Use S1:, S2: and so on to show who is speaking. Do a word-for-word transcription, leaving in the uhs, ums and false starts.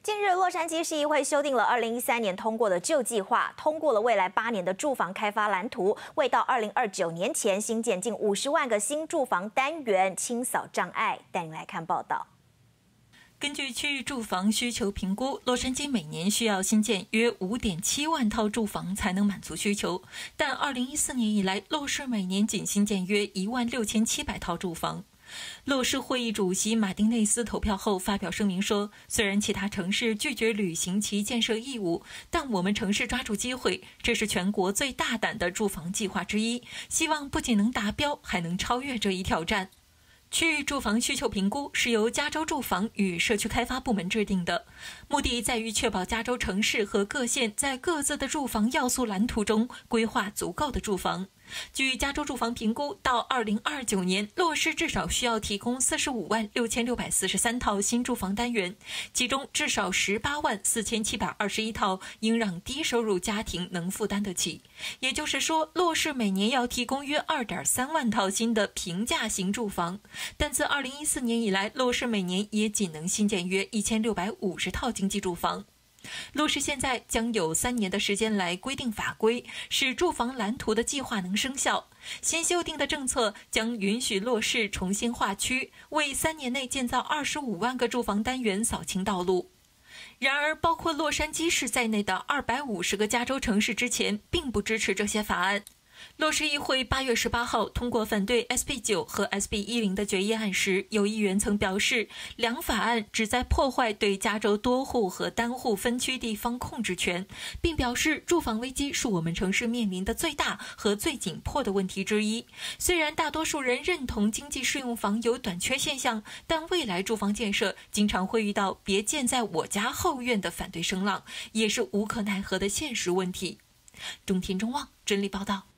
S1: 近日，洛杉矶市议会修订了二零一三年通过的旧计划，通过了未来八年的住房开发蓝图，为到二零二九年前新建近五十万个新住房单元清扫障碍。带您来看报道。
S2: 根据区域住房需求评估，洛杉矶每年需要新建约 五点七万套住房才能满足需求，但二零一四年以来，洛市每年仅新建约一万六千七百套住房。洛市会议主席马丁内斯投票后发表声明说，虽然其他城市拒绝履行其建设义务，但我们城市抓住机会，这是全国最大胆的住房计划之一，希望不仅能达标，还能超越这一挑战。 区域住房需求评估是由加州住房与社区开发部门制定的，目的在于确保加州城市和各县在各自的住房要素蓝图中规划足够的住房。据加州住房评估，到二零二九年，洛市至少需要提供四十五万六千六百四十三套新住房单元，其中至少十八万四千七百二十一套应让低收入家庭能负担得起。也就是说，洛市每年要提供约二点三万套新的平价型住房。 但自二零一四年以来，洛市每年也仅能新建约一千六百五十套经济住房。洛市现在将有三年的时间来规定法规，使住房蓝图的计划能生效。新修订的政策将允许洛市重新划区，为三年内建造二十五万个住房单元扫清道路。 然而，包括洛杉矶市在内的二百五十个加州城市之前并不支持这些法案。 洛市议会八月十八号通过反对 S B 九和 S B 一零的决议案时，有议员曾表示，两法案旨在破坏对加州多户和单户分区地方控制权，并表示住房危机是我们城市面临的最大和最紧迫的问题之一。虽然大多数人认同经济适用房有短缺现象，但未来住房建设经常会遇到“别建在我家后院”的反对声浪，也是无可奈何的现实问题。中天中望真理报道。